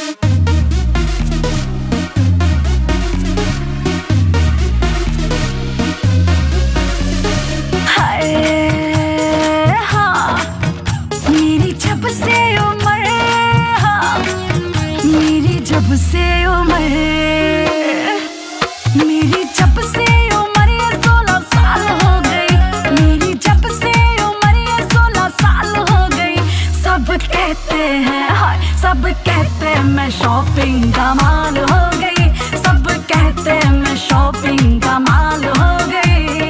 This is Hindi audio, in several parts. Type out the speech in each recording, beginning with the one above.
जब से उम्र मेरी, जब से उम्र ये 16 साल हो गई मेरी, जब से उम्र ये 16 साल हो गई। सब कहते हैं हाय, सब कहते हैं मैं शॉपिंग का माल हो गई, सब कहते हैं मैं शॉपिंग का माल हो गई।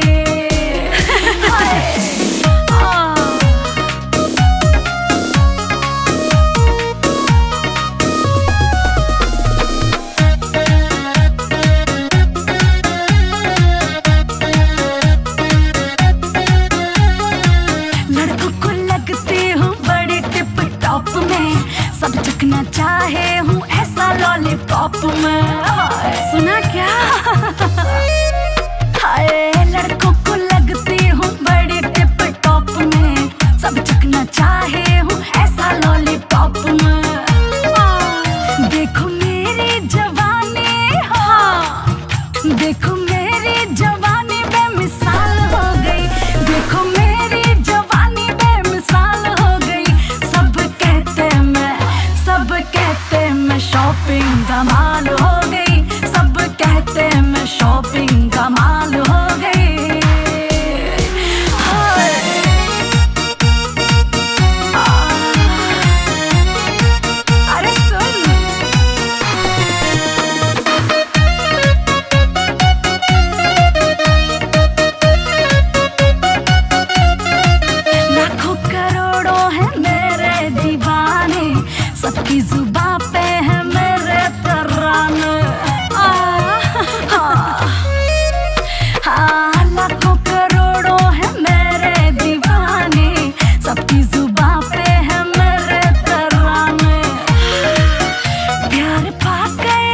सब चखना चाहे हूँ ऐसा लॉलीपॉप में, सुना क्या? हाय लड़कों को लगती हूँ बड़ी टिप टॉप में, सब चखना चाहे हूँ ऐसा लॉलीपॉप में। देखो मेरी जवानी, हाँ देखो मेरी जवानी बेमिसाल हो गई, देखो मेरी जवानी बेमिसाल हो गई। सब कहते मैं शॉपिंग का माल हो गई, सब कहते हैं मैं शॉपिंग का माल हो गई। अरे सुन, लाखों करोड़ों हैं मेरे दीवाने, सबकी जुबान पे है मेरे तराने। लाखों करोड़ों है मेरे दीवाने, सबकी जुबान पे है मेरे तराने। प्यार पाकर,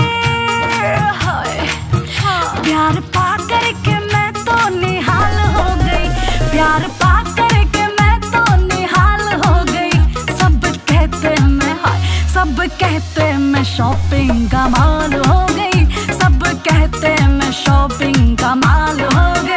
प्यार पाकर के मैं तो निहाल हो गई, प्यार पाकर के मैं तो निहाल हो गई। सब कहते मैं, सब कहते मैं शॉपिंग का माल हो गई, सब कहते मैं शॉपिंग का माल हो गई।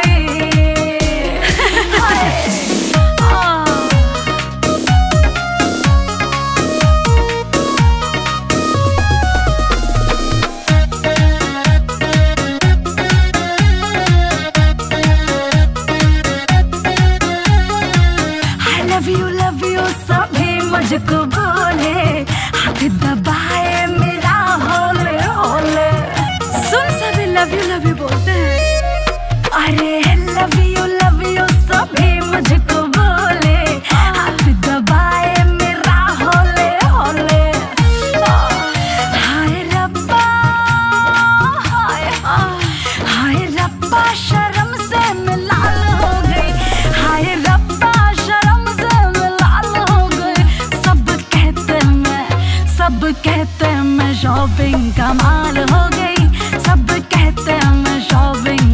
लव यू सभी मुझको बोले, हाथ दबाए मेरा होले होले। सुन सभी लव यू बोलते हैं। अरे लव यू सभी मुझको बोले, हाथ दबाए मेरा होले होले। हाय रब्बा, हाय रब्बा शर्म से मैं लाल हो गई, हाय रब्बा शर्म से मैं लाल हो गई। सब कहते हैं मैं शॉपिंग का माल हो गई, सब कहते हैं मैं शॉपिंग